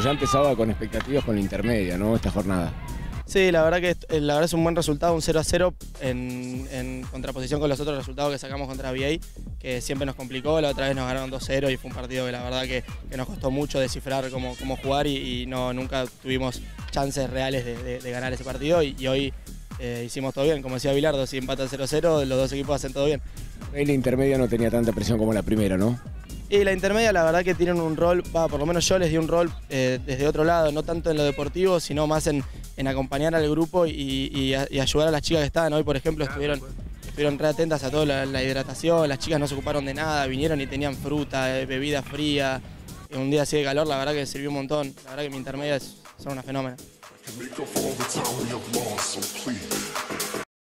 ya empezaba con expectativas con la intermedia, ¿no? Esta jornada. Sí, la verdad es un buen resultado, un 0-0 en contraposición con los otros resultados que sacamos contra VA, que siempre nos complicó. La otra vez nos ganaron 2-0 y fue un partido que la verdad que nos costó mucho descifrar cómo jugar y nunca tuvimos chances reales de ganar ese partido y hoy hicimos todo bien. Como decía Bilardo, si empata 0-0, los dos equipos hacen todo bien. La intermedia no tenía tanta presión como la primera, ¿no? Y la intermedia la verdad que tienen un rol, por lo menos yo les di un rol desde otro lado, no tanto en lo deportivo, sino más en acompañar al grupo y ayudar a las chicas que estaban. Hoy, por ejemplo, estuvieron re atentas a toda la hidratación, las chicas no se ocuparon de nada, vinieron y tenían fruta, bebida fría. Un día así de calor, la verdad que sirvió un montón. La verdad que mi intermedia son una fenómena.